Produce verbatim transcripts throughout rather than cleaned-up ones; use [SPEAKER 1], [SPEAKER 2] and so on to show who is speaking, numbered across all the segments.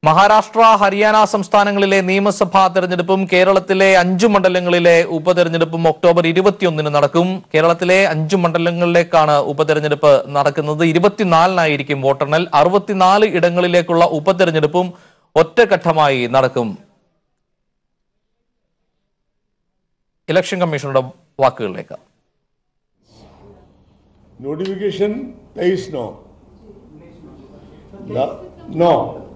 [SPEAKER 1] മഹാരാഷ്ട്ര ഹരിയാന സംസ്ഥാനങ്ങളിലെ നിയമസഭാ തെരഞ്ഞെടുപ്പും കേരളത്തിലെ അഞ്ചു മണ്ഡലങ്ങളിലെ ഉപതെരഞ്ഞെടുപ്പും ഒക്ടോബർ ഇരുപത്തിയൊന്നിന് നടക്കും. കേരളത്തിലെ അഞ്ചു മണ്ഡലങ്ങളിലേക്കാണ് ഉപതെരഞ്ഞെടുപ്പ് നടക്കുന്നത്. ഇരുപത്തിനാലിനായിരിക്കും വോട്ടെണ്ണൽ. അറുപത്തിനാല് ഇടങ്ങളിലേക്കുള്ള ഉപതെരഞ്ഞെടുപ്പും ഒറ്റഘട്ടമായി നടക്കും. ഇലക്ഷൻ കമ്മീഷണറുടെ വാക്കുകളിലേക്ക്.
[SPEAKER 2] Notification is no. La no.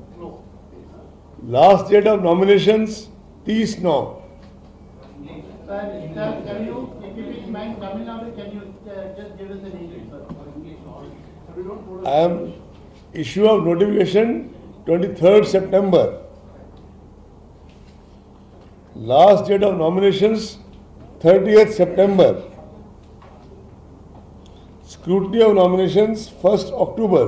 [SPEAKER 2] Last date of nominations is no.
[SPEAKER 3] Can you keep in mind Tamil Nadu? Can you uh, just give us the name, sir?
[SPEAKER 2] I am issue of notification twenty-third September. Last date of nominations thirtieth September. Scrutiny of nominations first October.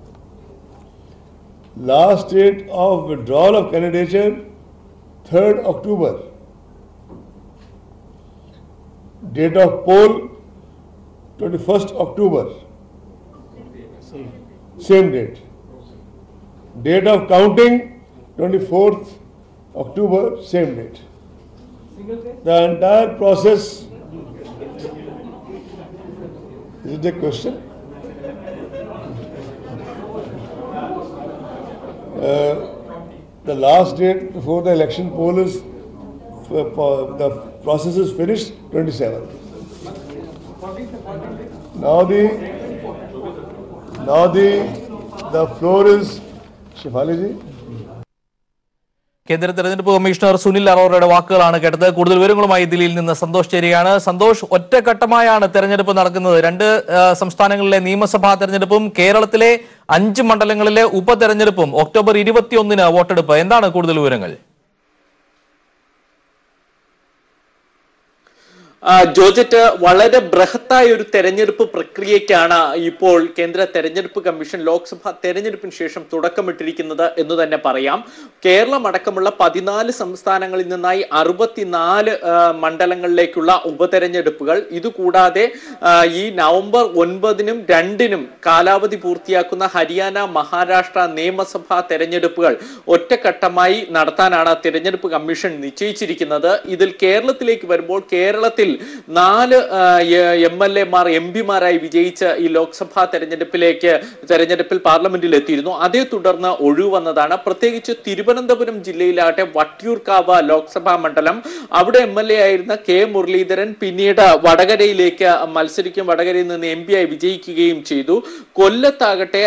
[SPEAKER 2] Last date of withdrawal of candidature third October. Date of poll twenty-first October. Same date. Date of counting twenty-fourth October. Same date. The entire process. Is it a question? Uh, the last date before the election poll is uh, the process is finished twenty-seventh. Now the now the the floor is Shefali ji.
[SPEAKER 1] കേന്ദ്ര തെരഞ്ഞെടുപ്പ് commissioner Sunil അറോറയുടെ വാക്കുകളാണ് കേട്ടത്. കൂടുതൽ വിവരങ്ങളുമായി ദില്ലിയിൽ നിന്ന് സന്തോഷ് ചേരുകയാണ്. സന്തോഷ്, ഒറ്റഘട്ടമായാണ് തെരഞ്ഞെടുപ്പ് നടക്കുന്നത്. രണ്ട് സംസ്ഥാനങ്ങളിലെ നിയമസഭാ തെരഞ്ഞെടുപ്പും കേരളത്തിലെ അഞ്ച് മണ്ഡലങ്ങളിലെ ഉപതെരഞ്ഞെടുപ്പും ഒക്ടോബർ ഇരുപത്തിയൊന്നിന് വോട്ടെടുപ്പ്. എന്താണ് കൂടുതൽ വിവരങ്ങൾ?
[SPEAKER 4] ജോർജറ്റ്, വളരെ ബൃഹത്തായ ഒരു തെരഞ്ഞെടുപ്പ് പ്രക്രിയയ്ക്കാണ് ഇപ്പോൾ കേന്ദ്ര തെരഞ്ഞെടുപ്പ് കമ്മീഷൻ ലോക്സഭാ തെരഞ്ഞെടുപ്പിന് ശേഷം തുടക്കമിട്ടിരിക്കുന്നത് എന്ന് തന്നെ പറയാം. കേരളം അടക്കമുള്ള പതിനാല് സംസ്ഥാനങ്ങളിൽ നിന്നായി അറുപത്തിനാല് മണ്ഡലങ്ങളിലേക്കുള്ള ഉപതെരഞ്ഞെടുപ്പുകൾ, ഇതുകൂടാതെ ഈ നവംബർ ഒൻപതിനും രണ്ടിനും കാലാവധി പൂർത്തിയാക്കുന്ന ഹരിയാന, മഹാരാഷ്ട്ര നിയമസഭാ തെരഞ്ഞെടുപ്പുകൾ ഒറ്റഘട്ടമായി നടത്താനാണ് തെരഞ്ഞെടുപ്പ് കമ്മീഷൻ നിശ്ചയിച്ചിരിക്കുന്നത്. ഇതിൽ കേരളത്തിലേക്ക് വരുമ്പോൾ കേരളത്തിൽ നാല് എം എൽ എമാർ എം പിമാരായി വിജയിച്ച് ഈ ലോക്സഭാ തെരഞ്ഞെടുപ്പിലേക്ക് തെരഞ്ഞെടുപ്പിൽ പാർലമെന്റിൽ എത്തിയിരുന്നു. അതേ തുടർന്ന് ഒഴിവ് വന്നതാണ്. പ്രത്യേകിച്ച് തിരുവനന്തപുരം ജില്ലയിലാകട്ടെ വട്ടിയൂർക്കാവ് ലോക്സഭാ മണ്ഡലം, അവിടെ എം എൽ എ ആയിരുന്ന കെ മുരളീധരൻ പിന്നീട് വടകരയിലേക്ക് മത്സരിക്കും, വടകരയിൽ നിന്ന് എം പി ആയി വിജയിക്കുകയും ചെയ്തു. കൊല്ലത്താകട്ടെ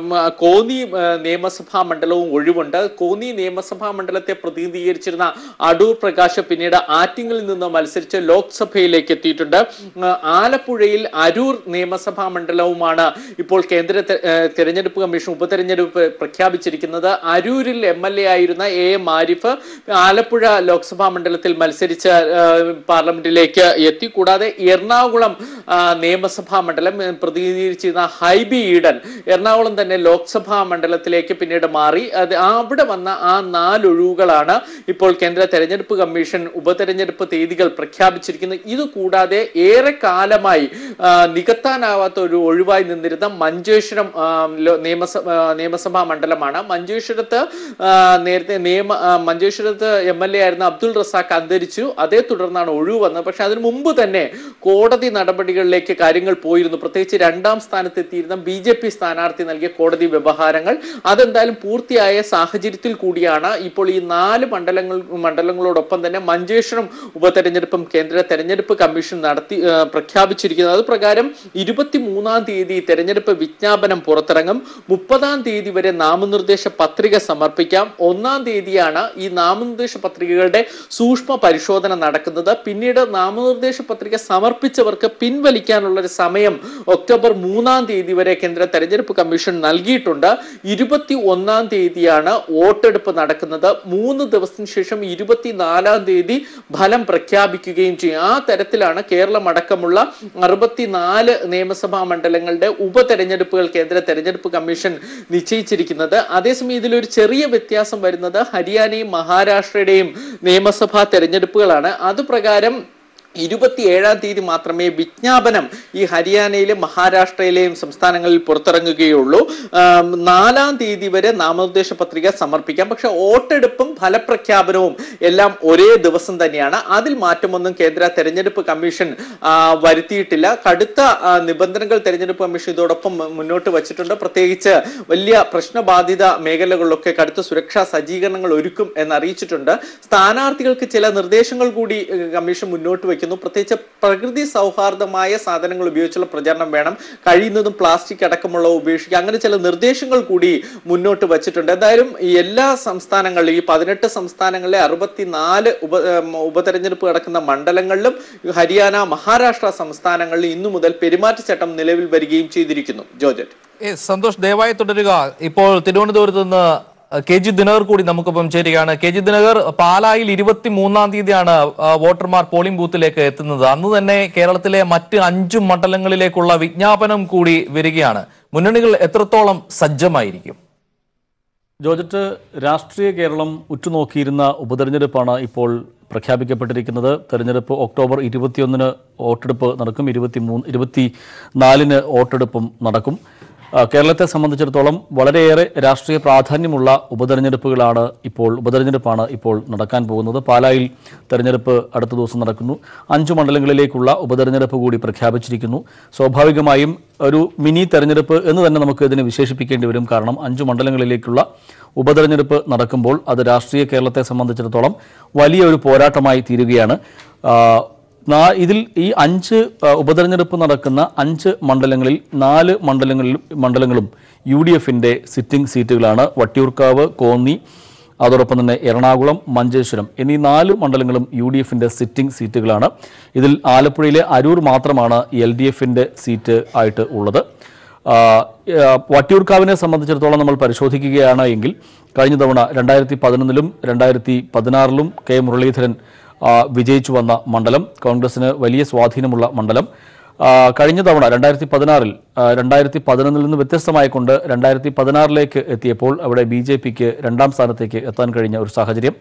[SPEAKER 4] കോന്നി നിയമസഭാ മണ്ഡലവും ഒഴിവുണ്ട്. കോന്നി നിയമസഭാ മണ്ഡലത്തെ പ്രതിനിധീകരിച്ചിരുന്ന അടൂർ പ്രകാശ് പിന്നീട് ആറ്റിങ്ങലിൽ നിന്ന് മത്സരിച്ച് ലോക്സഭ യിലേക്ക് എത്തിയിട്ടുണ്ട്. ആലപ്പുഴയിൽ അരൂർ നിയമസഭാ മണ്ഡലവുമാണ് ഇപ്പോൾ കേന്ദ്ര തെരഞ്ഞെടുപ്പ് കമ്മീഷൻ ഉപതെരഞ്ഞെടുപ്പ് പ്രഖ്യാപിച്ചിരിക്കുന്നത്. അരൂരിൽ എം എൽ എ ആയിരുന്ന എ എം ആരിഫ് ആലപ്പുഴ ലോക്സഭാ മണ്ഡലത്തിൽ മത്സരിച്ച് പാർലമെന്റിലേക്ക് എത്തി. കൂടാതെ എറണാകുളം നിയമസഭാ മണ്ഡലം പ്രതിനിധീകരിച്ചിരുന്ന ഹൈബി ഈഡൻ എറണാകുളം തന്നെ ലോക്സഭാ മണ്ഡലത്തിലേക്ക് പിന്നീട് മാറി. അത് അവിടെ വന്ന ആ നാലൊഴിവുകളാണ് ഇപ്പോൾ കേന്ദ്ര തെരഞ്ഞെടുപ്പ് കമ്മീഷൻ ഉപതെരഞ്ഞെടുപ്പ് തീയതികൾ പ്രഖ്യാപിച്ചിരിക്കുന്നത്. ഇതുകൂടാതെ ഏറെ കാലമായി നികത്താനാവാത്ത ഒരു ഒഴിവായി നിന്നിരുന്ന മഞ്ചേശ്വരം നിയമസഭ നിയമസഭാ മണ്ഡലമാണ്. മഞ്ചേശ്വരത്ത് നേരത്തെ നിയമ മഞ്ചേശ്വരത്ത് എം എൽ എ ആയിരുന്ന അബ്ദുൾ റസാഖ് അന്തരിച്ചു. അതേ തുടർന്നാണ് ഒഴിവ് വന്നത്. പക്ഷെ അതിനു മുമ്പ് തന്നെ കോടതി നടപടികളിലേക്ക് കാര്യങ്ങൾ പോയിരുന്നു. പ്രത്യേകിച്ച് രണ്ടാം സ്ഥാനത്ത് എത്തിയിരുന്ന ബി ജെ പി സ്ഥാനാർത്ഥി നൽകിയ കോടതി വ്യവഹാരങ്ങൾ അതെന്തായാലും പൂർത്തിയായ സാഹചര്യത്തിൽ കൂടിയാണ് ഇപ്പോൾ ഈ നാല് മണ്ഡലങ്ങൾ മണ്ഡലങ്ങളോടൊപ്പം തന്നെ മഞ്ചേശ്വരം ഉപതെരഞ്ഞെടുപ്പും കേന്ദ്ര തെരഞ്ഞെടുപ്പ് കമ്മീഷൻ നടത്തി പ്രഖ്യാപിച്ചിരിക്കുന്നത്. അത് പ്രകാരം ഇരുപത്തി മൂന്നാം തീയതി തെരഞ്ഞെടുപ്പ് വിജ്ഞാപനം പുറത്തിറങ്ങും. മുപ്പതാം തീയതി വരെ നാമനിർദ്ദേശ പത്രിക സമർപ്പിക്കാം. ഒന്നാം തീയതിയാണ് ഈ നാമനിർദ്ദേശ പത്രികകളുടെ സൂക്ഷ്മ പരിശോധന നടക്കുന്നത്. പിന്നീട് നാമനിർദ്ദേശ പത്രിക സമർപ്പിച്ചവർക്ക് പിൻവലിക്കാനുള്ള ഒരു സമയം ഒക്ടോബർ മൂന്നാം തീയതി വരെ കേന്ദ്ര തെരഞ്ഞെടുപ്പ് കമ്മീഷൻ നൽകിയിട്ടുണ്ട്. ഇരുപത്തി ഒന്നാം തീയതിയാണ് വോട്ടെടുപ്പ് നടക്കുന്നത്. മൂന്ന് ദിവസത്തിന് ശേഷം ഇരുപത്തിനാലാം തീയതി ഫലം പ്രഖ്യാപിക്കുകയും ചെയ്യും. ആ തരത്തിലാണ് കേരളം അടക്കമുള്ള അറുപത്തിനാല് നിയമസഭാ മണ്ഡലങ്ങളുടെ ഉപതെരഞ്ഞെടുപ്പുകൾ കേന്ദ്ര തെരഞ്ഞെടുപ്പ് കമ്മീഷൻ നിശ്ചയിച്ചിരിക്കുന്നത്. അതേസമയം ഇതിലൊരു ചെറിയ വ്യത്യാസം വരുന്നത് ഹരിയാനയും മഹാരാഷ്ട്രയുടെയും നിയമസഭാ തെരഞ്ഞെടുപ്പുകളാണ്. അതുപ്രകാരം ഇരുപത്തിയേഴാം തീയതി മാത്രമേ വിജ്ഞാപനം ഈ ഹരിയാനയിലെ മഹാരാഷ്ട്രയിലെയും സംസ്ഥാനങ്ങളിൽ പുറത്തിറങ്ങുകയുള്ളൂ. നാലാം തീയതി വരെ നാമനിർദ്ദേശ പത്രിക സമർപ്പിക്കാം. പക്ഷെ വോട്ടെടുപ്പും ഫലപ്രഖ്യാപനവും എല്ലാം ഒരേ ദിവസം തന്നെയാണ്. അതിൽ മാറ്റമൊന്നും കേന്ദ്ര തെരഞ്ഞെടുപ്പ് കമ്മീഷൻ വരുത്തിയിട്ടില്ല. കടുത്ത നിബന്ധനകൾ തെരഞ്ഞെടുപ്പ് കമ്മീഷൻ ഇതോടൊപ്പം മുന്നോട്ട് വച്ചിട്ടുണ്ട്. പ്രത്യേകിച്ച് വലിയ പ്രശ്നബാധിത മേഖലകളിലൊക്കെ കടുത്ത സുരക്ഷാ സജ്ജീകരണങ്ങൾ ഒരുക്കും എന്നറിയിച്ചിട്ടുണ്ട്. സ്ഥാനാർത്ഥികൾക്ക് ചില നിർദ്ദേശങ്ങൾ കൂടി കമ്മീഷൻ മുന്നോട്ട് വയ്ക്കും. പ്രത്യേകിച്ച് പ്രകൃതി സൗഹാർദ്ദമായ സാധനങ്ങൾ ഉപയോഗിച്ചുള്ള പ്രചാരണം വേണം, കഴിയുന്നതും പ്ലാസ്റ്റിക് അടക്കമുള്ള ഉപേക്ഷിക്കുക, അങ്ങനെ ചില നിർദ്ദേശങ്ങൾ കൂടി മുന്നോട്ട് വച്ചിട്ടുണ്ട്. എന്തായാലും എല്ലാ സംസ്ഥാനങ്ങളിലും ഈ പതിനെട്ട് സംസ്ഥാനങ്ങളിലെ അറുപത്തിനാല് ഉപ ഉപതെരഞ്ഞെടുപ്പ് നടക്കുന്ന മണ്ഡലങ്ങളിലും ഹരിയാന, മഹാരാഷ്ട്ര സംസ്ഥാനങ്ങളിൽ ഇന്നു മുതൽ പെരുമാറ്റച്ചട്ടം നിലവിൽ വരികയും ചെയ്തിരിക്കുന്നു. ജോർജറ്റ്.
[SPEAKER 1] സന്തോഷ്, ദയവായി തുടരുക. ഇപ്പോൾ തിരുവനന്തപുരത്ത് നിന്ന് കെ ജി ദിനകർ കൂടി നമുക്കൊപ്പം ചേരുകയാണ്. കെ ജി ദിനകർ, പാലായിൽ ഇരുപത്തി മൂന്നാം തീയതിയാണ് വോട്ടർമാർ പോളിംഗ് ബൂത്തിലേക്ക് എത്തുന്നത്. അന്ന് തന്നെ കേരളത്തിലെ മറ്റ് അഞ്ചു മണ്ഡലങ്ങളിലേക്കുള്ള വിജ്ഞാപനം കൂടി വരികയാണ്. മുന്നണികൾ എത്രത്തോളം സജ്ജമായിരിക്കും?
[SPEAKER 5] ജോർജറ്റ്, രാഷ്ട്രീയ കേരളം ഉറ്റുനോക്കിയിരുന്ന ഉപതെരഞ്ഞെടുപ്പാണ് ഇപ്പോൾ പ്രഖ്യാപിക്കപ്പെട്ടിരിക്കുന്നത്. തെരഞ്ഞെടുപ്പ് ഒക്ടോബർ ഇരുപത്തിയൊന്നിന് വോട്ടെടുപ്പ് നടക്കും, ഇരുപത്തി മൂന്ന് ഇരുപത്തി നാലിന് വോട്ടെടുപ്പും നടക്കും. കേരളത്തെ സംബന്ധിച്ചിടത്തോളം വളരെയേറെ രാഷ്ട്രീയ പ്രാധാന്യമുള്ള ഉപതെരഞ്ഞെടുപ്പുകളാണ് ഇപ്പോൾ ഉപതെരഞ്ഞെടുപ്പാണ് ഇപ്പോൾ നടക്കാൻ പോകുന്നത്. പാലായിൽ തെരഞ്ഞെടുപ്പ് അടുത്ത ദിവസം നടക്കുന്നു. അഞ്ചു മണ്ഡലങ്ങളിലേക്കുള്ള ഉപതെരഞ്ഞെടുപ്പ് കൂടി പ്രഖ്യാപിച്ചിരിക്കുന്നു. സ്വാഭാവികമായും ഒരു മിനി തെരഞ്ഞെടുപ്പ് എന്ന് തന്നെ നമുക്ക് ഇതിനെ വിശേഷിപ്പിക്കേണ്ടി വരും. കാരണം അഞ്ചു മണ്ഡലങ്ങളിലേക്കുള്ള ഉപതെരഞ്ഞെടുപ്പ് നടക്കുമ്പോൾ അത് രാഷ്ട്രീയ കേരളത്തെ സംബന്ധിച്ചിടത്തോളം വലിയൊരു പോരാട്ടമായി തീരുകയാണ്. ഇതിൽ ഈ അഞ്ച് ഉപതെരഞ്ഞെടുപ്പ് നടക്കുന്ന അഞ്ച് മണ്ഡലങ്ങളിൽ നാല് മണ്ഡലങ്ങളിലും മണ്ഡലങ്ങളും യു ഡി എഫിൻ്റെ സിറ്റിംഗ് സീറ്റുകളാണ്. വട്ടിയൂർക്കാവ്, കോന്നി, അതോടൊപ്പം തന്നെ എറണാകുളം, മഞ്ചേശ്വരം എന്നീ നാല് മണ്ഡലങ്ങളും യു ഡി എഫിൻ്റെ സിറ്റിംഗ് സീറ്റുകളാണ്. ഇതിൽ ആലപ്പുഴയിലെ അരൂർ മാത്രമാണ് എൽ ഡി എഫിൻ്റെ സീറ്റ് ആയിട്ട് ഉള്ളത്. വട്ടിയൂർക്കാവിനെ സംബന്ധിച്ചിടത്തോളം നമ്മൾ പരിശോധിക്കുകയാണ് എങ്കിൽ കഴിഞ്ഞ തവണ രണ്ടായിരത്തി പതിനൊന്നിലും രണ്ടായിരത്തി പതിനാറിലും കെ മുരളീധരൻ വിജയിച്ചു വന്ന മണ്ഡലം, കോൺഗ്രസിന് വലിയ സ്വാധീനമുള്ള മണ്ഡലം. കഴിഞ്ഞ തവണ രണ്ടായിരത്തി പതിനാറിൽ രണ്ടായിരത്തി പതിനൊന്നിൽ നിന്ന് വ്യത്യസ്തമായിക്കൊണ്ട് രണ്ടായിരത്തി പതിനാറിലേക്ക് എത്തിയപ്പോൾ അവിടെ ബി ജെ പിക്ക് രണ്ടാം സ്ഥാനത്തേക്ക് എത്താൻ കഴിഞ്ഞ ഒരു സാഹചര്യം.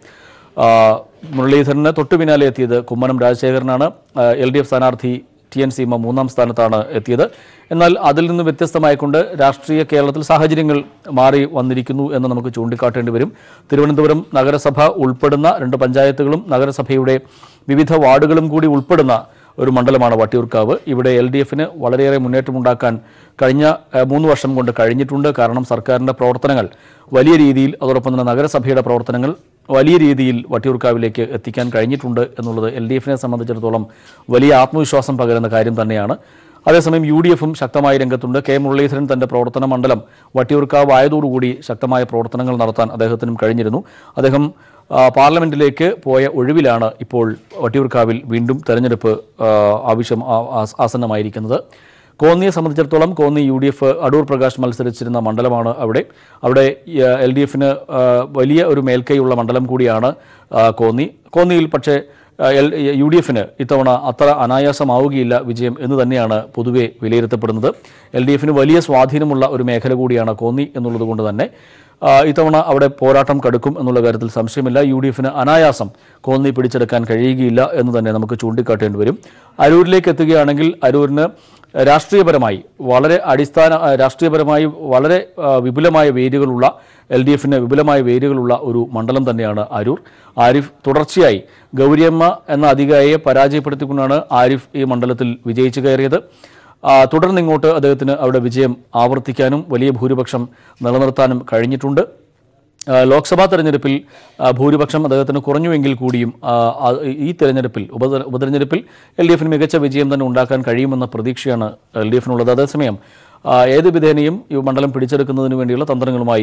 [SPEAKER 5] മുരളീധരന് തൊട്ടു പിന്നാലെ എത്തിയത് കുമ്മനം രാജശേഖരനാണ്. എൽ ഡി എഫ് സ്ഥാനാർത്ഥി ടി എൻ സീമ മൂന്നാം സ്ഥാനത്താണ് എത്തിയത്. എന്നാൽ അതിൽ നിന്ന് വ്യത്യസ്തമായിക്കൊണ്ട് രാഷ്ട്രീയ കേരളത്തിൽ സാഹചര്യങ്ങൾ മാറി വന്നിരിക്കുന്നു എന്ന് നമുക്ക് ചൂണ്ടിക്കാട്ടേണ്ടി വരും. തിരുവനന്തപുരം നഗരസഭ ഉൾപ്പെടുന്ന രണ്ട് പഞ്ചായത്തുകളും നഗരസഭയുടെ വിവിധ വാർഡുകളും കൂടി ഉൾപ്പെടുന്ന ഒരു മണ്ഡലമാണ് വട്ടിയൂർക്കാവ്. ഇവിടെ എൽ ഡി എഫിന് വളരെയേറെ മുന്നേറ്റമുണ്ടാക്കാൻ കഴിഞ്ഞ മൂന്ന് വർഷം കൊണ്ട് കഴിഞ്ഞിട്ടുണ്ട്. കാരണം സർക്കാരിൻ്റെ പ്രവർത്തനങ്ങൾ വലിയ രീതിയിൽ, അതോടൊപ്പം തന്നെ നഗരസഭയുടെ പ്രവർത്തനങ്ങൾ വലിയ രീതിയിൽ വട്ടിയൂർക്കാവിലേക്ക് എത്തിക്കാൻ കഴിഞ്ഞിട്ടുണ്ട് എന്നുള്ളത് എൽ ഡി എഫിനെ സംബന്ധിച്ചിടത്തോളം വലിയ ആത്മവിശ്വാസം പകരുന്ന കാര്യം തന്നെയാണ്. അതേസമയം യു ഡി എഫും ശക്തമായ രംഗത്തുണ്ട്. കെ മുരളീധരൻ തന്റെ പ്രവർത്തന മണ്ഡലം വട്ടിയൂർക്കാവ് ആയതോടുകൂടി ശക്തമായ പ്രവർത്തനങ്ങൾ നടത്താൻ അദ്ദേഹത്തിനും കഴിഞ്ഞിരുന്നു. അദ്ദേഹം പാർലമെന്റിലേക്ക് പോയ ഒഴിവിലാണ് ഇപ്പോൾ വട്ടിയൂർക്കാവിൽ വീണ്ടും തെരഞ്ഞെടുപ്പ് ആവശ്യം ആസന്നമായിരിക്കുന്നത്. കോന്നിയെ സംബന്ധിച്ചിടത്തോളം Konni U D F Adoor Prakash മത്സരിച്ചിരുന്ന മണ്ഡലമാണ്. അവിടെ അവിടെ എൽ ഡി എഫിന് വലിയ ഒരു മേൽക്കൈയുള്ള മണ്ഡലം കൂടിയാണ് കോന്നി. കോന്നിയിൽ പക്ഷേ എൽ യു ഡി എഫിന് ഇത്തവണ അത്ര അനായാസമാവുകയില്ല വിജയം എന്ന് തന്നെയാണ് പൊതുവെ വിലയിരുത്തപ്പെടുന്നത്. എൽ ഡി എഫിന് വലിയ സ്വാധീനമുള്ള ഒരു മേഖല കൂടിയാണ് കോന്നി എന്നുള്ളത് കൊണ്ട് തന്നെ ഇത്തവണ അവിടെ പോരാട്ടം കടുക്കും എന്നുള്ള കാര്യത്തിൽ സംശയമില്ല. യു ഡി എഫിന് അനായാസം കോന്നി പിടിച്ചെടുക്കാൻ കഴിയുകയില്ല എന്ന് തന്നെ നമുക്ക് ചൂണ്ടിക്കാട്ടേണ്ടി വരും. അരൂരിലേക്ക് എത്തുകയാണെങ്കിൽ അരൂരിന് രാഷ്ട്രീയപരമായി വളരെ അടിസ്ഥാന രാഷ്ട്രീയപരമായി വളരെ വിപുലമായ വേരുകളുള്ള എൽ ഡി എഫിന് വിപുലമായ വേരുകളുള്ള ഒരു മണ്ഡലം തന്നെയാണ് അരൂർ. ആരിഫ് തുടർച്ചയായി ഗൗരിയമ്മ എന്ന അധികാരിയെ പരാജയപ്പെടുത്തിക്കൊണ്ടാണ് ആരിഫ് ഈ മണ്ഡലത്തിൽ വിജയിച്ചു കയറിയത്. തുടർന്നിങ്ങോട്ട് അദ്ദേഹത്തിന് അവിടെ വിജയം ആവർത്തിക്കാനും വലിയ ഭൂരിപക്ഷം നിലനിർത്താനും കഴിഞ്ഞിട്ടുണ്ട്. ലോക്സഭാ തെരഞ്ഞെടുപ്പിൽ ഭൂരിപക്ഷം അദ്ദേഹത്തിന് കുറഞ്ഞുവെങ്കിൽ കൂടിയും ഈ തെരഞ്ഞെടുപ്പിൽ ഉപ ഉപതെരഞ്ഞെടുപ്പിൽ എൽ ഡി എഫിന് മികച്ച വിജയം തന്നെ ഉണ്ടാക്കാൻ കഴിയുമെന്ന പ്രതീക്ഷയാണ് എൽ ഡി എഫിനുള്ളത്. അതേസമയം ഏത് വിധേനയും ഈ മണ്ഡലം പിടിച്ചെടുക്കുന്നതിന് വേണ്ടിയുള്ള തന്ത്രങ്ങളുമായി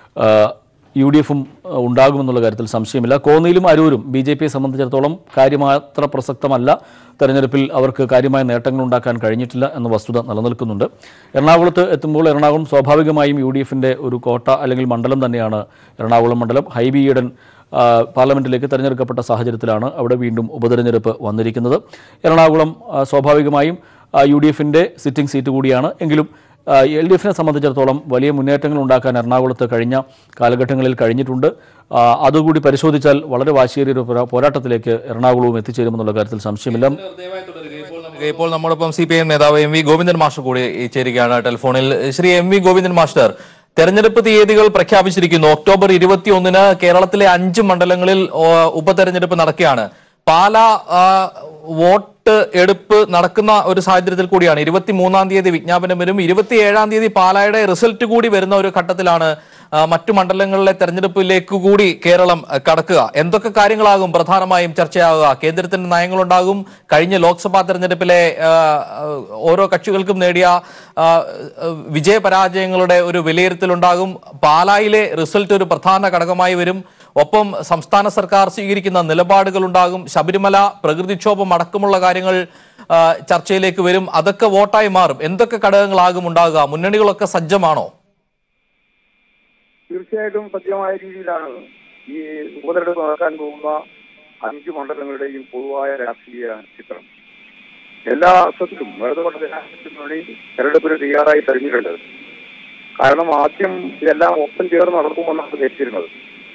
[SPEAKER 5] യു ഡി എഫും ഉണ്ടാകുമെന്നുള്ള കാര്യത്തിൽ സംശയമില്ല. കോന്നിയിലും അരൂരും ബി ജെ പിയെ സംബന്ധിച്ചിടത്തോളം കാര്യമാത്ര പ്രസക്തമല്ല. തെരഞ്ഞെടുപ്പിൽ അവർക്ക് കാര്യമായ നേട്ടങ്ങൾ ഉണ്ടാക്കാൻ കഴിഞ്ഞിട്ടില്ല എന്ന വസ്തുത നിലനിൽക്കുന്നുണ്ട്. എറണാകുളത്ത് എത്തുമ്പോൾ എറണാകുളം സ്വാഭാവികമായും യു ഡി എഫിൻ്റെ ഒരു കോട്ട അല്ലെങ്കിൽ മണ്ഡലം തന്നെയാണ് എറണാകുളം മണ്ഡലം. ഹൈബി ഈഡൻ പാർലമെന്റിലേക്ക് തെരഞ്ഞെടുക്കപ്പെട്ട സാഹചര്യത്തിലാണ് അവിടെ വീണ്ടും ഉപതെരഞ്ഞെടുപ്പ് വന്നിരിക്കുന്നത്. എറണാകുളം സ്വാഭാവികമായും യു ഡി എഫിൻ്റെ സിറ്റിംഗ് സീറ്റ് കൂടിയാണ്. എങ്കിലും എൽ ഡി എഫിനെ സംബന്ധിച്ചിടത്തോളം വലിയ മുന്നേറ്റങ്ങൾ ഉണ്ടാക്കാൻ എറണാകുളത്ത് കഴിഞ്ഞ കാലഘട്ടങ്ങളിൽ കഴിഞ്ഞിട്ടുണ്ട്. അതുകൂടി പരിശോധിച്ചാൽ വളരെ വാശിയേറിയ ഒരു പോരാട്ടത്തിലേക്ക് എറണാകുളവും എത്തിച്ചേരുമെന്നുള്ള കാര്യത്തിൽ സംശയമില്ല.
[SPEAKER 1] ഇപ്പോൾ നമ്മോടൊപ്പം സി പി എം നേതാവ് എം വി ഗോവിന്ദൻ മാസ്റ്റർ കൂടി ചേരുകയാണ് ടെലിഫോണിൽ. Shri M V Govindan master, തെരഞ്ഞെടുപ്പ് തീയതികൾ പ്രഖ്യാപിച്ചിരിക്കുന്നു. ഒക്ടോബർ ഇരുപത്തി ഒന്നിന് കേരളത്തിലെ അഞ്ച് മണ്ഡലങ്ങളിൽ ഉപതെരഞ്ഞെടുപ്പ് നടക്കുകയാണ്. പാലാ വോട്ട് എടുപ്പ് നടക്കുന്ന ഒരു സാഹചര്യത്തിൽ കൂടിയാണ്. ഇരുപത്തി മൂന്നാം തീയതി വിജ്ഞാപനം വരും. ഇരുപത്തി ഏഴാം തീയതി പാലായുടെ റിസൾട്ട് കൂടി വരുന്ന ഒരു ഘട്ടത്തിലാണ് മറ്റു മണ്ഡലങ്ങളിലെ തെരഞ്ഞെടുപ്പിലേക്ക് കൂടി കേരളം കടക്കുക. എന്തൊക്കെ കാര്യങ്ങളാകും പ്രധാനമായും ചർച്ചയാവുക? കേന്ദ്രത്തിന്റെ നയങ്ങളുണ്ടാകും. കഴിഞ്ഞ ലോക്സഭാ തെരഞ്ഞെടുപ്പിലെ ഓരോ കക്ഷികൾക്കും നേടിയ വിജയപരാജയങ്ങളുടെ ഒരു വിലയിരുത്തലുണ്ടാകും. പാലായിലെ റിസൾട്ട് ഒരു പ്രധാന ഘടകമായി വരും. ഒപ്പം സംസ്ഥാന സർക്കാർ സ്വീകരിക്കുന്ന നിലപാടുകൾ ഉണ്ടാകും. ശബരിമല, പ്രകൃതിക്ഷോഭം അടക്കമുള്ള കാര്യങ്ങൾ ചർച്ചയിലേക്ക് വരും. അതൊക്കെ വോട്ടായി മാറും. എന്തൊക്കെ ഘടകങ്ങളാകും ഉണ്ടാകുക? മുന്നണികളൊക്കെ സജ്ജമാണോ?
[SPEAKER 6] തീർച്ചയായിട്ടും സജ്ജമായ രീതിയിലാണ് ഈ ഉപതെരഞ്ഞെടുപ്പ് നടക്കാൻ പോകുന്ന അഞ്ച് മണ്ഡലങ്ങളുടെയും പൊതുവായ രാഷ്ട്രീയ ചിത്രം. എല്ലാ അർത്ഥത്തിലും ഇടതുപക്ഷ ജനാധിപത്യത്തിനുവേണ്ടി തെരഞ്ഞെടുപ്പിന് തയ്യാറായി കഴിഞ്ഞിട്ടുണ്ട്. കാരണം ആദ്യം ഇതെല്ലാം ഒപ്പം ചേർന്ന് നടക്കുമെന്നാണ് ധരിച്ചിരുന്നത്.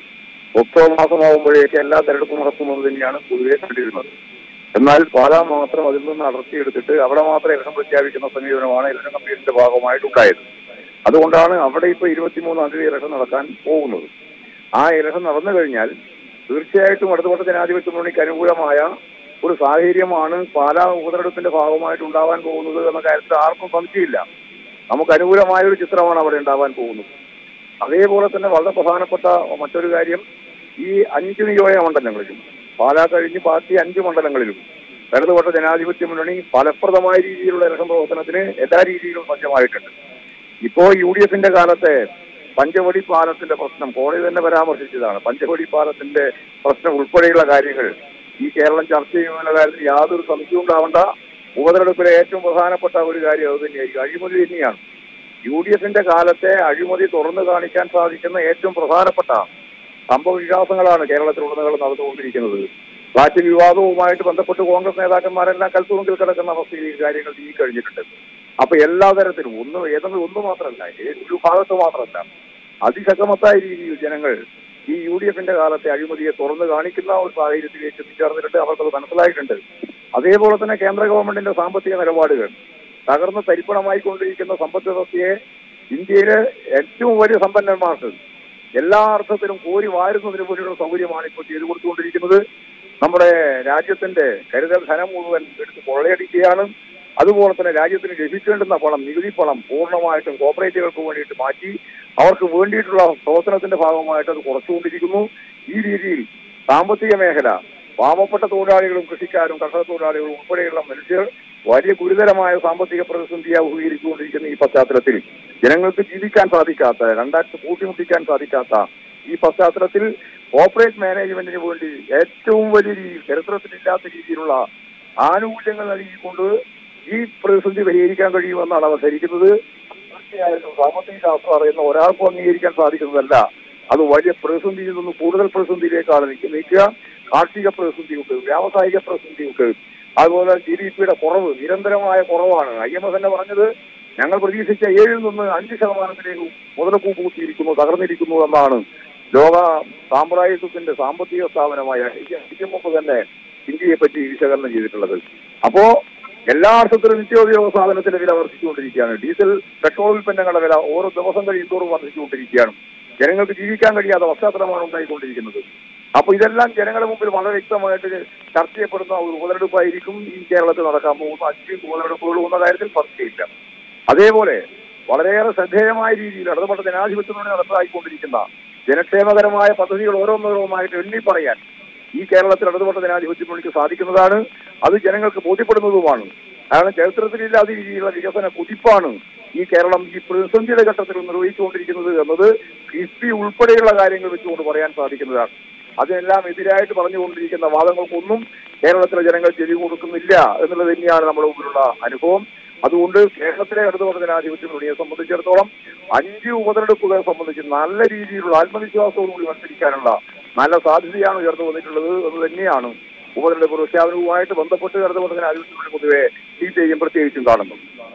[SPEAKER 6] ഒക്ടോബർ മാസമാകുമ്പോഴേക്ക് എല്ലാ തെരഞ്ഞെടുപ്പും നടക്കുമെന്ന് തന്നെയാണ് പൊതുവെ കണ്ടിരുന്നത്. എന്നാൽ പാലാ മാത്രം അതിൽ നിന്ന് അടർത്തിയെടുത്തിട്ട് അവിടെ മാത്രം ഇലക്ഷൻ പ്രഖ്യാപിക്കുന്ന സമീപനമാണ് ഇലക്ഷൻ കമ്മീഷന്റെ ഭാഗമായിട്ടുണ്ടായത്. അതുകൊണ്ടാണ് അവിടെ ഇപ്പോൾ ഇരുപത്തിമൂന്നാം തീയതി ഇലക്ഷൻ നടക്കാൻ പോകുന്നത്. ആ ഇലക്ഷൻ നടന്നു കഴിഞ്ഞാൽ തീർച്ചയായിട്ടും ഇടതുപക്ഷ ജനാധിപത്യ മുന്നണിക്ക് അനുകൂലമായ ഒരു സാഹചര്യമാണ് പാലാ ഉപതെരഞ്ഞെടുപ്പിന്റെ ഭാഗമായിട്ട് ഉണ്ടാവാൻ പോകുന്നത് എന്ന കാര്യത്തിൽ ആർക്കും സംശയമില്ല. നമുക്ക് അനുകൂലമായ ഒരു ചിത്രമാണ് അവിടെ ഉണ്ടാവാൻ പോകുന്നത്. അതേപോലെ തന്നെ വളരെ പ്രധാനപ്പെട്ട മറ്റൊരു കാര്യം, ഈ അഞ്ച് നിയോജക മണ്ഡലങ്ങളിലും പാലാ കഴിഞ്ഞ് ബാക്കി അഞ്ച് മണ്ഡലങ്ങളിലും ഇടതുപക്ഷ ജനാധിപത്യ മുന്നണി ഫലപ്രദമായ രീതിയിലുള്ള ഇലക്ഷൻ പ്രവർത്തനത്തിന് എല്ലാ രീതിയിലും സജ്ജമായിട്ടുണ്ട്. ഇപ്പോ യു ഡി എഫിന്റെ കാലത്തെ പഞ്ചവടി പാലത്തിന്റെ പ്രശ്നം കോടതി തന്നെ പരാമർശിച്ചതാണ്. പഞ്ചവടി പാലത്തിന്റെ പ്രശ്നം ഉൾപ്പെടെയുള്ള കാര്യങ്ങൾ ഈ കേരളം ചർച്ച ചെയ്യുന്ന കാര്യത്തിൽ യാതൊരു സംശയവും ഉണ്ടാവേണ്ട. ഉപതെരഞ്ഞെടുപ്പിലെ ഏറ്റവും പ്രധാനപ്പെട്ട ഒരു കാര്യം അത് തന്നെയായിരിക്കും. അഴിമതി തന്നെയാണ്. യു ഡി എഫിന്റെ കാലത്തെ അഴിമതി തുറന്നു കാണിക്കാൻ സാധിക്കുന്ന ഏറ്റവും പ്രധാനപ്പെട്ട സംഭവ വികാസങ്ങളാണ് കേരളത്തിലുടനീളം നടന്നുകൊണ്ടിരിക്കുന്നത്. ഫ്ളാറ്റ് വിവാദവുമായിട്ട് ബന്ധപ്പെട്ട് കോൺഗ്രസ് നേതാക്കന്മാരെല്ലാം കൽത്തുറുങ്കിൽ കിടക്കുന്ന അവസ്ഥയിൽ ഈ കാര്യങ്ങൾ നീങ്ങി കഴിഞ്ഞിട്ടുണ്ട്. അപ്പൊ എല്ലാ തരത്തിലും ഒന്ന് ഏതെങ്കിലും ഒന്ന് മാത്രമല്ല, ഒരു ഭാഗത്ത് മാത്രമല്ല, അതിശക്തമത്തായ രീതിയിൽ ജനങ്ങൾ ഈ യു ഡി എഫിന്റെ കാലത്തെ അഴിമതിയെ തുറന്നു കാണിക്കുന്ന ഒരു സാഹചര്യത്തിലേക്ക് എത്തിച്ചേർന്നിട്ടുണ്ട്. അവർക്കത് മനസ്സിലായിട്ടുണ്ട്. അതേപോലെ തന്നെ കേന്ദ്ര ഗവൺമെന്റിന്റെ സാമ്പത്തിക നിലപാടുകൾ തകർന്ന് തരിപ്പണമായിക്കൊണ്ടിരിക്കുന്ന സമ്പദ് വ്യവസ്ഥയെ ഇന്ത്യയിലെ ഏറ്റവും വലിയ സമ്പന്നന്മാർക്ക് എല്ലാ അർത്ഥത്തിലും കോരി വാരുന്നതിന് പോലുള്ള സൗകര്യമാണ് ഇപ്പോൾ ചെയ്തു കൊടുത്തുകൊണ്ടിരിക്കുന്നത്. നമ്മുടെ രാജ്യത്തിന്റെ കരുതൽ ധനം മുഴുവൻ എടുത്ത് കൊള്ളയടിക്കുകയാണ്. അതുപോലെ തന്നെ രാജ്യത്തിന് ലഭിക്കേണ്ടുന്ന പണം, നികുതി പണം പൂർണ്ണമായിട്ടും കോർപ്പറേറ്റുകൾക്ക് വേണ്ടിയിട്ട് മാറ്റി അവർക്ക് വേണ്ടിയിട്ടുള്ള പ്രവർത്തനത്തിന്റെ ഭാഗമായിട്ട് അത് കുറച്ചുകൊണ്ടിരിക്കുന്നു. ഈ രീതിയിൽ സാമ്പത്തിക മേഖല, പാവപ്പെട്ട തൊഴിലാളികളും കൃഷിക്കാരും കർഷക തൊഴിലാളികളും ഉൾപ്പെടെയുള്ള മനുഷ്യർ വലിയ ഗുരുതരമായ സാമ്പത്തിക പ്രതിസന്ധിയെ അഭിമുഖീകരിച്ചുകൊണ്ടിരിക്കുന്ന ഈ പശ്ചാത്തലത്തിൽ ജനങ്ങൾക്ക് ജീവിക്കാൻ സാധിക്കാത്ത, രണ്ടാഴ്ച കൂട്ടിമുട്ടിക്കാൻ സാധിക്കാത്ത ഈ പശ്ചാത്തലത്തിൽ കോർപ്പറേറ്റ് മാനേജ്മെന്റിന് വേണ്ടി ഏറ്റവും വലിയ രീതിയിൽ ചരിത്രത്തിലില്ലാത്ത രീതിയിലുള്ള ആനുകൂല്യങ്ങൾ നൽകിക്കൊണ്ട് ഈ പ്രതിസന്ധി പരിഹരിക്കാൻ കഴിയുമെന്നാണ് അവർ ധരിക്കുന്നത്. തീർച്ചയായിട്ടും സാമ്പത്തിക ശാസ്ത്രം അറിയുന്ന ഒരാൾക്കും അംഗീകരിക്കാൻ സാധിക്കുന്നതല്ല. അത് വലിയ പ്രതിസന്ധിയിൽ നിന്ന് കൂടുതൽ പ്രതിസന്ധിയിലേക്കാണ് നീക്കുക. കാർഷിക പ്രതിസന്ധിയുണ്ട്, വ്യാവസായിക പ്രതിസന്ധിയുണ്ട്, അതുപോലെ ജി ഡി പിയുടെ കുറവ്, നിരന്തരമായ കുറവാണ്. ഐ എം എഫ് തന്നെ പറഞ്ഞത് ഞങ്ങൾ പ്രതീക്ഷിച്ച ഏഴിൽ നിന്ന് അഞ്ച് ശതമാനത്തിലേക്ക് മുതലക്കൂപ്പ് കൂട്ടിയിരിക്കുന്നു, തകർന്നിരിക്കുന്നു എന്നാണ് ലോക സാമ്പ്രായത്വത്തിന്റെ സാമ്പത്തിക സ്ഥാപനമായ ഐ എം എഫ് തന്നെ ഇന്ത്യയെ പറ്റി വിശകലനം ചെയ്തിട്ടുള്ളത്. അപ്പോ എല്ലാ അർത്ഥത്തിലും നിത്യോപയോഗ സാധനത്തിന്റെ വില വർദ്ധിച്ചുകൊണ്ടിരിക്കുകയാണ്. ഡീസൽ, പെട്രോൾ ഉൽപ്പന്നങ്ങളുടെ വില ഓരോ ദിവസം കഴിയുന്തോറും വർദ്ധിച്ചുകൊണ്ടിരിക്കുകയാണ്. ജനങ്ങൾക്ക് ജീവിക്കാൻ കഴിയാത്ത പശ്ചാത്തലമാണ് ഉണ്ടായിക്കൊണ്ടിരിക്കുന്നത്. അപ്പൊ ഇതെല്ലാം ജനങ്ങളുടെ മുമ്പിൽ വളരെ വ്യക്തമായിട്ട് ചർച്ച ചെയ്യപ്പെടുന്ന ഒരു ഉപതെരഞ്ഞെടുപ്പായിരിക്കും ഈ കേരളത്തിൽ നടക്കാൻ പോകുന്ന അഞ്ച് ഉപതെരഞ്ഞെടുപ്പുകളും എന്ന കാര്യത്തിൽ സംശയമില്ല. അതേപോലെ വളരെയേറെ ശ്രദ്ധേയമായ രീതിയിൽ ഇടതുപക്ഷ ജനാധിപത്യത്തിലൂടെ നടപ്പായിക്കൊണ്ടിരിക്കുന്ന ജനക്ഷേമകരമായ പദ്ധതികൾ ഓരോന്നോരോന്നായിട്ട് എണ്ണി പറയാൻ ഈ കേരളത്തിൽ ഇടതുപക്ഷ ജനാധിപത്യത്തിലേക്ക് സാധിക്കുന്നതാണ്. അത് ജനങ്ങൾക്ക് ബോധ്യപ്പെടുന്നതുമാണ്. കാരണം ചരിത്രത്തിലില്ലാത്ത രീതിയിലുള്ള വികസന കുതിപ്പാണ് ഈ കേരളം ഈ പ്രതിസന്ധിയുടെ ഘട്ടത്തിൽ നിർവഹിച്ചുകൊണ്ടിരിക്കുന്നത് എന്നത് കിഫ്ബി ഉൾപ്പെടെയുള്ള കാര്യങ്ങൾ വെച്ചുകൊണ്ട് പറയാൻ സാധിക്കുന്നതാണ്. അതിനെല്ലാം എതിരായിട്ട് പറഞ്ഞുകൊണ്ടിരിക്കുന്ന വാദങ്ങൾക്കൊന്നും കേരളത്തിലെ ജനങ്ങൾ ചെവി കൊടുക്കുന്നില്ല എന്നുള്ളത് തന്നെയാണ് നമ്മുടെ മുമ്പിലുള്ള അനുഭവം. അതുകൊണ്ട് കേരളത്തിലെ ഇടതുപക്ഷ ജനാധിപത്യ മുന്നണിയെ സംബന്ധിച്ചിടത്തോളം അഞ്ച് ഉപതെരഞ്ഞെടുപ്പുകളെ സംബന്ധിച്ച് നല്ല രീതിയിലുള്ള ആത്മവിശ്വാസത്തോടുകൂടി മത്സരിക്കാനുള്ള നല്ല സാധ്യതയാണ് ഉയർന്നു വന്നിട്ടുള്ളത് എന്ന് തന്നെയാണ് ഉപതെരഞ്ഞെടുപ്പ് പ്രഖ്യാപനവുമായിട്ട് ബന്ധപ്പെട്ട് ഇടതുപക്ഷ ജനാധിപത്യ മുന്നണി പൊതുവെ സി പി ഐ എം പ്രത്യേകിച്ചും കാണുന്നത്.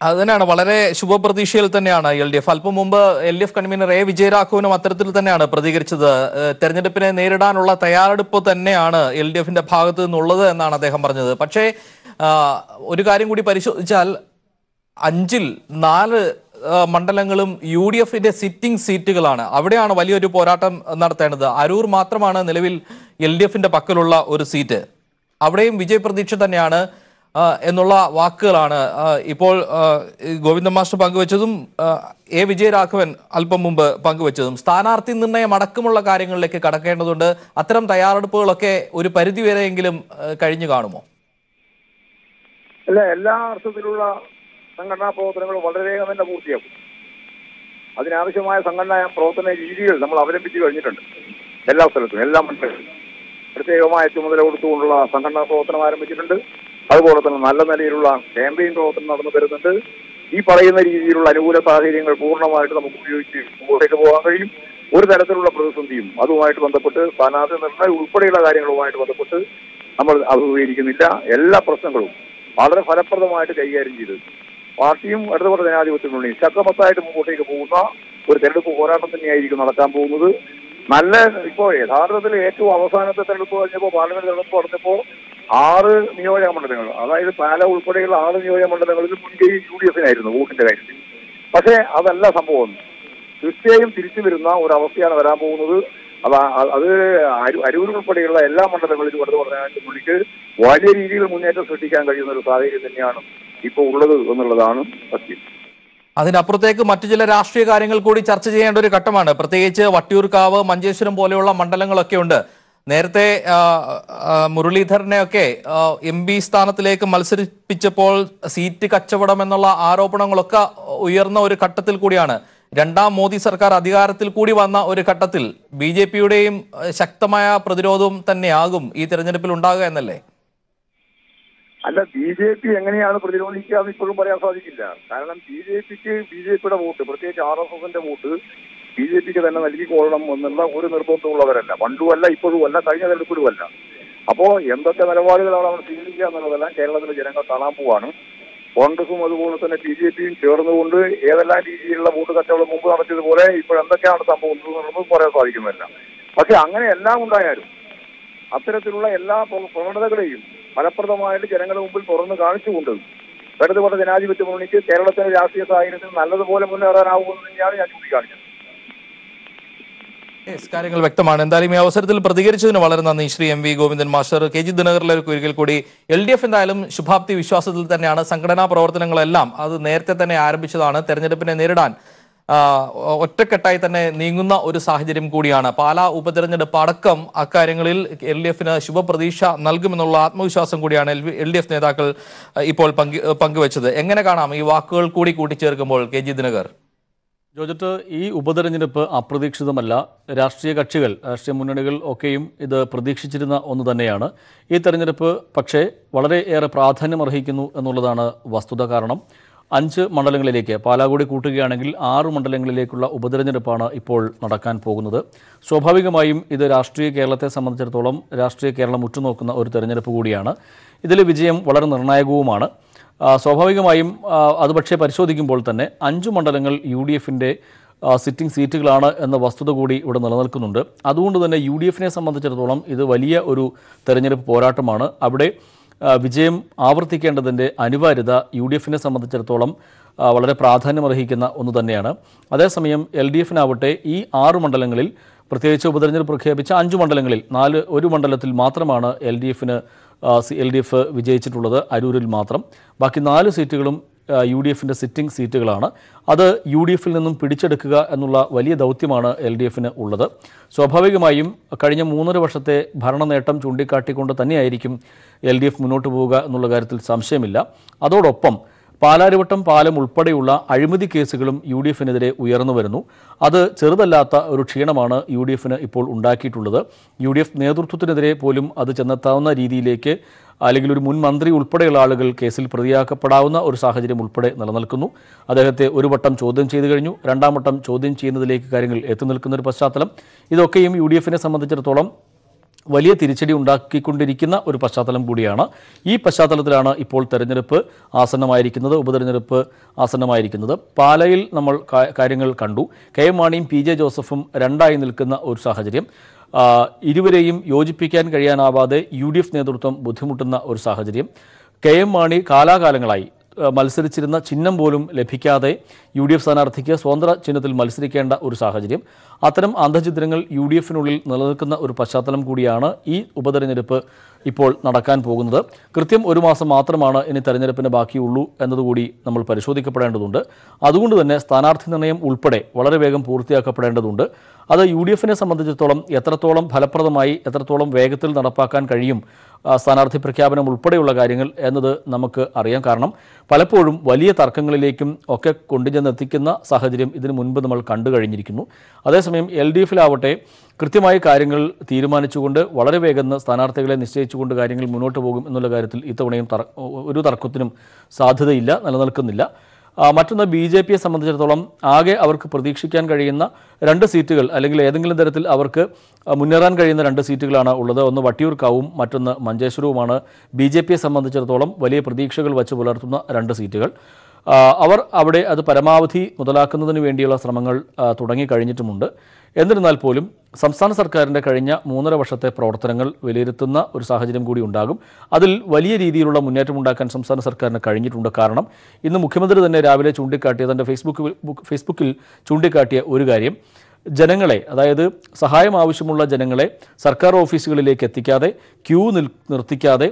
[SPEAKER 1] അത് തന്നെയാണ്, വളരെ ശുഭപ്രതീക്ഷയിൽ തന്നെയാണ് എൽ ഡി എഫ്. അല്പം മുമ്പ് L D F convener A വിജയരാഘവനും അത്തരത്തിൽ തന്നെയാണ് പ്രതികരിച്ചത്. തെരഞ്ഞെടുപ്പിനെ നേരിടാനുള്ള തയ്യാറെടുപ്പ് തന്നെയാണ് എൽ ഡി എഫിന്റെ ഭാഗത്ത് നിന്നുള്ളത് എന്നാണ് അദ്ദേഹം പറഞ്ഞത്. പക്ഷേ ഒരു കാര്യം കൂടി പരിശോധിച്ചാൽ അഞ്ചിൽ നാല് മണ്ഡലങ്ങളും യു ഡി എഫിന്റെ സിറ്റിംഗ് സീറ്റുകളാണ്. അവിടെയാണ് വലിയൊരു പോരാട്ടം നടത്തേണ്ടത്. അരൂർ മാത്രമാണ് നിലവിൽ എൽ ഡി എഫിന്റെ പക്കലുള്ള ഒരു സീറ്റ്. അവിടെയും വിജയപ്രതീക്ഷ തന്നെയാണ് എന്നുള്ള വാക്കുകളാണ് ഇപ്പോൾ ഗോവിന്ദൻ മാസ്റ്റർ പങ്കുവച്ചതും എ വിജയരാഘവൻ അല്പം മുമ്പ് പങ്കുവച്ചതും. സ്ഥാനാർത്ഥി നിർണയം അടക്കമുള്ള കാര്യങ്ങളിലേക്ക് കടക്കേണ്ടതുണ്ട്. അത്തരം തയ്യാറെടുപ്പുകളൊക്കെ ഒരു പരിധിവരെയെങ്കിലും കഴിഞ്ഞു കാണുമോ?
[SPEAKER 6] അല്ല, എല്ലാ അർത്ഥത്തിലുള്ള സംഘടനാ പ്രവർത്തനങ്ങളും വളരെ വേഗം തന്നെ പൂർത്തിയാക്കും. അതിനാവശ്യമായ സംഘടനാ പ്രവർത്തന രീതികൾ നമ്മൾ അവലംബിച്ചു കഴിഞ്ഞിട്ടുണ്ട്. എല്ലാ സ്ഥലത്തും എല്ലാ മണ്ഡലത്തിലും പ്രത്യേകമായ ചുമതല കൊടുത്തുകൊണ്ടുള്ള സംഘടനാ പ്രവർത്തനം ആരംഭിച്ചിട്ടുണ്ട്. അതുപോലെ തന്നെ നല്ല നിലയിലുള്ള ക്യാമ്പയിൻ പ്രവർത്തനം നടന്നു വരുന്നുണ്ട്. ഈ പറയുന്ന രീതിയിലുള്ള അനുകൂല സാഹചര്യങ്ങൾ പൂർണ്ണമായിട്ട് നമുക്ക് ഉപയോഗിച്ച് മുമ്പോട്ടേക്ക് പോകാൻ കഴിയും. ഒരു തരത്തിലുള്ള പ്രതിസന്ധിയും അതുമായിട്ട് ബന്ധപ്പെട്ട് സ്ഥാനാർത്ഥി നിർണ്ണയം ഉൾപ്പെടെയുള്ള കാര്യങ്ങളുമായിട്ട് ബന്ധപ്പെട്ട് നമ്മൾ അഭിമുഖീകരിക്കുന്നില്ല. എല്ലാ പ്രശ്നങ്ങളും വളരെ ഫലപ്രദമായിട്ട് കൈകാര്യം ചെയ്ത് പാർട്ടിയും ഇടതുപക്ഷ ജനാധിപത്യത്തിനുള്ളിൽ ശക്തമത്തായിട്ട് മുമ്പോട്ടേക്ക് പോകുന്ന ഒരു തെരഞ്ഞെടുപ്പ് പോരാട്ടം തന്നെയായിരിക്കും നടക്കാൻ പോകുന്നത്. നല്ല ഇപ്പോൾ യഥാർത്ഥത്തിൽ ഏറ്റവും അവസാനത്തെ തെരഞ്ഞെടുപ്പ് കഴിഞ്ഞപ്പോൾ പാർലമെന്റ് തെരഞ്ഞെടുപ്പ് നടന്നപ്പോൾ ആറ് നിയോജക മണ്ഡലങ്ങൾ, അതായത് പാല ഉൾപ്പെടെയുള്ള ആറ് നിയോജക മണ്ഡലങ്ങളിൽ മുൻകൈ യു ഡി എഫിനായിരുന്നു വോട്ടിന്റെ കാര്യത്തിൽ. പക്ഷേ അതല്ല സംഭവം. തീർച്ചയായും തിരിച്ചു വരുന്ന ഒരവസ്ഥയാണ് വരാൻ പോകുന്നത്. അത് അത് അരൂർ ഉൾപ്പെടെയുള്ള എല്ലാ മണ്ഡലങ്ങളിലും ഇടതുപക്ഷ ജനാധിപത്യത്തിനുള്ളിൽ വലിയ രീതിയിൽ മുന്നേറ്റം സൃഷ്ടിക്കാൻ കഴിയുന്ന ഒരു സാഹചര്യം തന്നെയാണ് ഇപ്പോൾ ഉള്ളത് എന്നുള്ളതാണ് സത്യം.
[SPEAKER 1] അതിനപ്പുറത്തേക്ക് മറ്റു ചില രാഷ്ട്രീയ കാര്യങ്ങൾ കൂടി ചർച്ച ചെയ്യേണ്ട ഒരു ഘട്ടമാണ്. പ്രത്യേകിച്ച് വട്ടിയൂർക്കാവ്, മഞ്ചേശ്വരം പോലെയുള്ള മണ്ഡലങ്ങളൊക്കെ ഉണ്ട്. നേരത്തെ മുരളീധരനെയൊക്കെ എം പി സ്ഥാനത്തിലേക്ക് മത്സരിപ്പിച്ചപ്പോൾ സീറ്റ് കച്ചവടം എന്നുള്ള ആരോപണങ്ങളൊക്കെ ഉയർന്ന ഒരു ഘട്ടത്തിൽ കൂടിയാണ്. രണ്ടാം മോദി സർക്കാർ അധികാരത്തിൽ കൂടി വന്ന ഒരു ഘട്ടത്തിൽ ബി ജെ പിയുടെയും ശക്തമായ പ്രതിരോധവും തന്നെയാകും ഈ തെരഞ്ഞെടുപ്പിൽ ഉണ്ടാകുക എന്നല്ലേ?
[SPEAKER 6] അല്ല, ബി ജെ പി എങ്ങനെയാണ് പ്രതിരോധിക്കുക എന്ന് ഇപ്പോഴും പറയാൻ സാധിക്കില്ല. കാരണം ബി ജെ പിക്ക് ബി ജെ പിയുടെ വോട്ട്, പ്രത്യേകിച്ച് ആർ എസ് എസിന്റെ വോട്ട് ബി ജെ പിക്ക് തന്നെ നൽകിക്കൊള്ളണം എന്നുള്ള ഒരു നിർബന്ധമുള്ളവരല്ല. പണ്ടുമല്ല, ഇപ്പോഴുമല്ല, കഴിഞ്ഞ തെരഞ്ഞെടുപ്പിലുമല്ല. അപ്പോ എന്തൊക്കെ നിലപാടുകളാണ് അവർ സ്വീകരിക്കുക എന്നുള്ളതെല്ലാം കേരളത്തിലെ ജനങ്ങൾ കാണാൻ പോവാണ്. കോൺഗ്രസും അതുപോലെ തന്നെ ബി ജെ പിയും ചേർന്നുകൊണ്ട് ഏതെല്ലാം രീതിയിലുള്ള വോട്ട് കച്ചവടം മുമ്പ് നടത്തിയതുപോലെ ഇപ്പോൾ എന്തൊക്കെയാണ് സംഭവിച്ചത് എന്നുള്ളത് പറയാൻ സാധിക്കുന്നില്ല. പക്ഷെ അങ്ങനെ എല്ലാം ഉണ്ടായാലും അത്തരത്തിലുള്ള എല്ലാ പ്രവണതകളെയും ഫലപ്രദമായിട്ട് ജനങ്ങളുടെ മുമ്പിൽ തുറന്ന് കാണിച്ചുകൊണ്ട് ഇടതുപക്ഷ ജനാധിപത്യ മുന്നണിക്ക് കേരളത്തിലെ രാഷ്ട്രീയ സാഹചര്യത്തിൽ നല്ലതുപോലെ മുന്നേറാനാവുമെന്ന് തന്നെയാണ് ഞാൻ ചൂണ്ടിക്കാണിച്ചത്.
[SPEAKER 1] കാര്യങ്ങൾ വ്യക്തമാണ്. എന്തായാലും ഈ അവസരത്തിൽ പ്രതികരിച്ചതിന് വളരെ നന്ദി Shri M V Govindan master. K G ദിനകറിലേക്ക് ഒരിക്കൽ കൂടി എൽ ഡി എഫ് എന്തായാലും ശുഭാപ്തി വിശ്വാസത്തിൽ തന്നെയാണ്. സംഘടനാ പ്രവർത്തനങ്ങളെല്ലാം അത് നേരത്തെ തന്നെ ആരംഭിച്ചതാണ്. തെരഞ്ഞെടുപ്പിനെ നേരിടാൻ ഒറ്റക്കെട്ടായി തന്നെ നീങ്ങുന്ന ഒരു സാഹചര്യം കൂടിയാണ്. പാലാ ഉപതെരഞ്ഞെടുപ്പ് അടക്കം അക്കാര്യങ്ങളിൽ എൽ ഡി എഫിന് ശുഭപ്രതീക്ഷ നൽകുമെന്നുള്ള ആത്മവിശ്വാസം കൂടിയാണ് എൽ ഡി എഫ് നേതാക്കൾ ഇപ്പോൾ പങ്കു പങ്കുവച്ചത്. എങ്ങനെ കാണാം ഈ വാക്കുകൾ കൂടി കൂട്ടിച്ചേർക്കുമ്പോൾ കെ ജി ദിനകർ?
[SPEAKER 5] ജോജറ്റ്, ഈ ഉപതെരഞ്ഞെടുപ്പ് അപ്രതീക്ഷിതമല്ല. രാഷ്ട്രീയ കക്ഷികൾ, രാഷ്ട്രീയ മുന്നണികൾ ഒക്കെയും ഇത് പ്രതീക്ഷിച്ചിരുന്ന ഒന്ന് തന്നെയാണ്. ഈ തെരഞ്ഞെടുപ്പ് പക്ഷേ വളരെയേറെ പ്രാധാന്യമർഹിക്കുന്നു എന്നുള്ളതാണ് വസ്തുത. കാരണം അഞ്ച് മണ്ഡലങ്ങളിലേക്ക്, പാലാ കൂടി കൂട്ടുകയാണെങ്കിൽ ആറ് മണ്ഡലങ്ങളിലേക്കുള്ള ഉപതെരഞ്ഞെടുപ്പാണ് ഇപ്പോൾ നടക്കാൻ പോകുന്നത്. സ്വാഭാവികമായും ഇത് രാഷ്ട്രീയ കേരളത്തെ സംബന്ധിച്ചിടത്തോളം രാഷ്ട്രീയ കേരളം ഉറ്റുനോക്കുന്ന ഒരു തെരഞ്ഞെടുപ്പ് കൂടിയാണ്. ഇതിലെ വിജയം വളരെ നിർണായകവുമാണ്. സ്വാഭാവികമായും അത് പക്ഷേ പരിശോധിക്കുമ്പോൾ തന്നെ അഞ്ചു മണ്ഡലങ്ങൾ യു ഡി എഫിൻ്റെ സിറ്റിംഗ് സീറ്റുകളാണ് എന്ന വസ്തുത കൂടി ഇവിടെ നിലനിൽക്കുന്നുണ്ട്. അതുകൊണ്ട് തന്നെ യു ഡി എഫിനെ സംബന്ധിച്ചിടത്തോളം ഇത് വലിയ ഒരു തെരഞ്ഞെടുപ്പ് പോരാട്ടമാണ്. അവിടെ വിജയം ആവർത്തിക്കേണ്ടതിൻ്റെ അനിവാര്യത യു ഡി എഫിനെ സംബന്ധിച്ചിടത്തോളം വളരെ പ്രാധാന്യമർഹിക്കുന്ന ഒന്ന് തന്നെയാണ്. അതേസമയം എൽ ഡി എഫിനാവട്ടെ ഈ ആറ് മണ്ഡലങ്ങളിൽ, പ്രത്യേകിച്ച് ഉപതെരഞ്ഞെടുപ്പ് പ്രഖ്യാപിച്ച അഞ്ച് മണ്ഡലങ്ങളിൽ നാല് ഒരു മണ്ഡലത്തിൽ മാത്രമാണ് എൽ ഡി എഫിന് എൽ ഡി എഫ് വിജയിച്ചിട്ടുള്ളത്, അരൂരിൽ മാത്രം. ബാക്കി നാല് സീറ്റുകളും യു ഡി എഫിൻ്റെ സിറ്റിംഗ് സീറ്റുകളാണ്. അത് യു ഡി എഫിൽ നിന്നും പിടിച്ചെടുക്കുക എന്നുള്ള വലിയ ദൗത്യമാണ് എൽ ഡി എഫിന് ഉള്ളത്. സ്വാഭാവികമായും കഴിഞ്ഞ മൂന്നര വർഷത്തെ ഭരണ നേട്ടം ചൂണ്ടിക്കാട്ടിക്കൊണ്ട് തന്നെയായിരിക്കും എൽ ഡി എഫ് മുന്നോട്ട് പോവുക എന്നുള്ള കാര്യത്തിൽ സംശയമില്ല. അതോടൊപ്പം പാലാരിവട്ടം പാലം ഉൾപ്പെടെയുള്ള അഴിമതി കേസുകളും യു ഡി എഫിനെതിരെ ഉയർന്നു വരുന്നു. അത് ചെറുതല്ലാത്ത ഒരു ക്ഷീണമാണ് യു ഡി എഫിന് ഇപ്പോൾ ഉണ്ടാക്കിയിട്ടുള്ളത്. യു ഡി എഫ് നേതൃത്വത്തിനെതിരെ പോലും അത് ചെന്നെത്താവുന്ന രീതിയിലേക്ക്, അല്ലെങ്കിൽ ഒരു മുൻ മന്ത്രി ഉൾപ്പെടെയുള്ള ആളുകൾ കേസിൽ പ്രതിയാക്കപ്പെടാവുന്ന ഒരു സാഹചര്യം ഉൾപ്പെടെ നിലനിൽക്കുന്നു. അദ്ദേഹത്തെ ഒരു വട്ടം ചോദ്യം ചെയ്തു കഴിഞ്ഞു. രണ്ടാം വട്ടം ചോദ്യം ചെയ്യുന്നതിലേക്ക് കാര്യങ്ങൾ എത്തി നിൽക്കുന്ന ഒരു പശ്ചാത്തലം. ഇതൊക്കെയും യു ഡി എഫിനെ സംബന്ധിച്ചിടത്തോളം വലിയ തിരിച്ചടി ഉണ്ടാക്കിക്കൊണ്ടിരിക്കുന്ന ഒരു പശ്ചാത്തലം കൂടിയാണ്. ഈ പശ്ചാത്തലത്തിലാണ് ഇപ്പോൾ തെരഞ്ഞെടുപ്പ് ആസന്നമായിരിക്കുന്നത്, ഉപതെരഞ്ഞെടുപ്പ് ആസന്നമായിരിക്കുന്നത്. പാലയിൽ നമ്മൾ കാര്യങ്ങൾ കണ്ടു. കെ എം മാണിയും പി ജെ ജോസഫും രണ്ടായി നിൽക്കുന്ന ഒരു സാഹചര്യം. ഇരുവരെയും യോജിപ്പിക്കാൻ കഴിയാനാവാതെ യു ഡി എഫ് നേതൃത്വം ബുദ്ധിമുട്ടുന്ന ഒരു സാഹചര്യം. കെ എം മാണി കാലാകാലങ്ങളായി മത്സരിച്ചിരുന്ന ചിഹ്നം പോലും ലഭിക്കാതെ യു ഡി എഫ് സ്ഥാനാർത്ഥിക്ക് സ്വതന്ത്ര ചിഹ്നത്തിൽ മത്സരിക്കേണ്ട ഒരു സാഹചര്യം. അത്തരം അന്തഃഛിദ്രങ്ങൾ യു ഡി എഫിനുള്ളിൽ നിലനിൽക്കുന്ന ഒരു പശ്ചാത്തലം കൂടിയാണ് ഈ ഉപതെരഞ്ഞെടുപ്പ് ഇപ്പോൾ നടക്കാൻ പോകുന്നത്. കൃത്യം ഒരു മാസം മാത്രമാണ് ഇനി തെരഞ്ഞെടുപ്പിന് ബാക്കിയുള്ളൂ എന്നതുകൂടി നമ്മൾ പരിശോധിക്കപ്പെടേണ്ടതുണ്ട്. അതുകൊണ്ട് തന്നെ സ്ഥാനാർത്ഥി നിർണയം ഉൾപ്പെടെ വളരെ വേഗം പൂർത്തിയാക്കപ്പെടേണ്ടതുണ്ട്. അത് യു ഡി എഫിനെ സംബന്ധിച്ചിടത്തോളം എത്രത്തോളം ഫലപ്രദമായി എത്രത്തോളം വേഗത്തിൽ നടപ്പാക്കാൻ കഴിയും സ്ഥാനാർത്ഥി പ്രഖ്യാപനം ഉൾപ്പെടെയുള്ള കാര്യങ്ങൾ എന്നത് നമുക്ക് അറിയാം. കാരണം പലപ്പോഴും വലിയ തർക്കങ്ങളിലേക്കും ഒക്കെ കൊണ്ടുചെന്നെത്തിക്കുന്ന സാഹചര്യം ഇതിനു മുൻപ് നമ്മൾ കണ്ടു കഴിഞ്ഞിരിക്കുന്നു. അതേസമയം എൽ ഡി എഫിലാവട്ടെ കൃത്യമായി കാര്യങ്ങൾ തീരുമാനിച്ചുകൊണ്ട് വളരെ വേഗം സ്ഥാനാർത്ഥികളെ നിശ്ചയിച്ചുകൊണ്ട് കാര്യങ്ങൾ മുന്നോട്ട് പോകും എന്നുള്ള കാര്യത്തിൽ ഇത്തവണയും ഒരു തർക്കത്തിനും സാധ്യതയില്ല, നിലനിൽക്കുന്നില്ല. മറ്റൊന്ന്, ബി ജെ പിയെ സംബന്ധിച്ചിടത്തോളം ആകെ അവർക്ക് പ്രതീക്ഷിക്കാൻ കഴിയുന്ന രണ്ട് സീറ്റുകൾ അല്ലെങ്കിൽ ഏതെങ്കിലും തരത്തിൽ അവർക്ക് മുന്നേറാൻ കഴിയുന്ന രണ്ട് സീറ്റുകളാണ് ഉള്ളത്. ഒന്ന് വട്ടിയൂർക്കാവും മറ്റൊന്ന് മഞ്ചേശ്വരവുമാണ് ബി ജെ പിയെ സംബന്ധിച്ചിടത്തോളം വലിയ പ്രതീക്ഷകൾ വച്ച് പുലർത്തുന്ന രണ്ട് സീറ്റുകൾ. അവർ അവിടെ അത് പരമാവധി മുതലാക്കുന്നതിന് വേണ്ടിയുള്ള ശ്രമങ്ങൾ തുടങ്ങിക്കഴിഞ്ഞിട്ടുമുണ്ട്. എന്നിരുന്നാൽ പോലും സംസ്ഥാന സർക്കാരിൻ്റെ കഴിഞ്ഞ മൂന്നര വർഷത്തെ പ്രവർത്തനങ്ങൾ വിലയിരുത്തുന്ന ഒരു സാഹചര്യം കൂടി ഉണ്ടാകും. അതിൽ വലിയ രീതിയിലുള്ള മുന്നേറ്റമുണ്ടാക്കാൻ സംസ്ഥാന സർക്കാരിന് കഴിഞ്ഞിട്ടുണ്ട്. കാരണം ഇന്ന് മുഖ്യമന്ത്രി തന്നെ രാവിലെ ചൂണ്ടിക്കാട്ടിയ തൻ്റെ ഫേസ്ബുക്ക് ഫേസ്ബുക്കിൽ ചൂണ്ടിക്കാട്ടിയ ഒരു കാര്യം, ജനങ്ങളെ, അതായത് സഹായം ആവശ്യമുള്ള ജനങ്ങളെ സർക്കാർ ഓഫീസുകളിലേക്ക് എത്തിക്കാതെ ക്യൂ നിൽ നിർത്തിക്കാതെ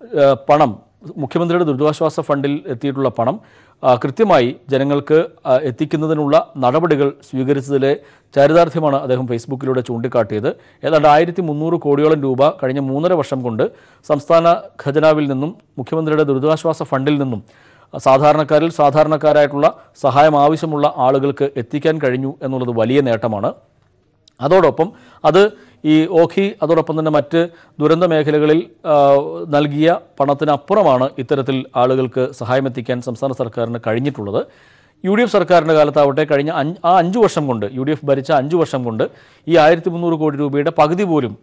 [SPEAKER 5] പണം, മുഖ്യമന്ത്രിയുടെ ദുരിതാശ്വാസ ഫണ്ടിൽ എത്തിയിട്ടുള്ള പണം കൃത്യമായി ജനങ്ങൾക്ക് എത്തിക്കുന്നതിനുള്ള നടപടികൾ സ്വീകരിച്ചതിലെ ചാരിതാർത്ഥ്യമാണ് അദ്ദേഹം ഫേസ്ബുക്കിലൂടെ ചൂണ്ടിക്കാട്ടിയത്. ഏതാണ്ട് ആയിരത്തി മുന്നൂറ് കോടിയോളം രൂപ കഴിഞ്ഞ മൂന്നര വർഷം കൊണ്ട് സംസ്ഥാന ഖജനാവിൽ നിന്നും മുഖ്യമന്ത്രിയുടെ ദുരിതാശ്വാസ ഫണ്ടിൽ നിന്നും സാധാരണക്കാരിൽ സാധാരണക്കാരായിട്ടുള്ള സഹായം ആവശ്യമുള്ള ആളുകൾക്ക് എത്തിക്കാൻ കഴിഞ്ഞു എന്നുള്ളത് വലിയ നേട്ടമാണ്. അതോടൊപ്പം അത് ഈ ഓഖി അതോടൊപ്പം തന്നെ മറ്റ് ദുരന്ത മേഖലകളിൽ നൽകിയ പണത്തിനപ്പുറമാണ് ഇത്തരത്തിൽ ആളുകൾക്ക് സഹായമെത്തിക്കാൻ സംസ്ഥാന സർക്കാരിന് കഴിഞ്ഞിട്ടുള്ളത്. യു ഡി എഫ് സർക്കാരിൻ്റെ കാലത്താവട്ടെ കഴിഞ്ഞ അഞ്ച് ആ അഞ്ചു വർഷം കൊണ്ട് യു ഡി എഫ് ഭരിച്ച അഞ്ചു വർഷം കൊണ്ട് ഈ ആയിരത്തി മുന്നൂറ് കോടി രൂപയുടെ പകുതി പോലും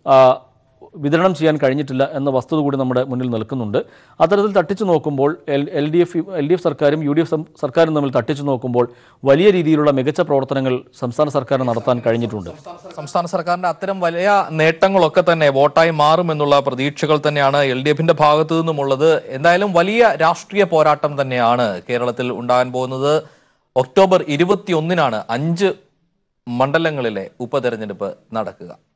[SPEAKER 5] വിതരണം ചെയ്യാൻ കഴിഞ്ഞിട്ടില്ല എന്ന വസ്തുത കൂടി നമ്മുടെ മുന്നിൽ നിൽക്കുന്നുണ്ട്. അത്തരത്തിൽ തട്ടിച്ചു നോക്കുമ്പോൾ L L D F L D F സർക്കാരും യു ഡി എഫ് സർക്കാരും തമ്മിൽ തട്ടിച്ചു നോക്കുമ്പോൾ വലിയ രീതിയിലുള്ള മികച്ച പ്രവർത്തനങ്ങൾ സംസ്ഥാന സർക്കാരിന് നടത്താൻ കഴിഞ്ഞിട്ടുണ്ട്.
[SPEAKER 1] സംസ്ഥാന സർക്കാരിന്റെ അത്തരം വലിയ നേട്ടങ്ങളൊക്കെ തന്നെ വോട്ടായി മാറുമെന്നുള്ള പ്രതീക്ഷകൾ തന്നെയാണ് എൽ ഡി എഫിന്റെ ഭാഗത്തു നിന്നുമുള്ളത്. എന്തായാലും വലിയ രാഷ്ട്രീയ പോരാട്ടം തന്നെയാണ് കേരളത്തിൽ ഉണ്ടാകാൻ പോകുന്നത്. ഒക്ടോബർ ഇരുപത്തി ഒന്നിനാണ് അഞ്ച് മണ്ഡലങ്ങളിലെ ഉപതെരഞ്ഞെടുപ്പ് നടക്കുക.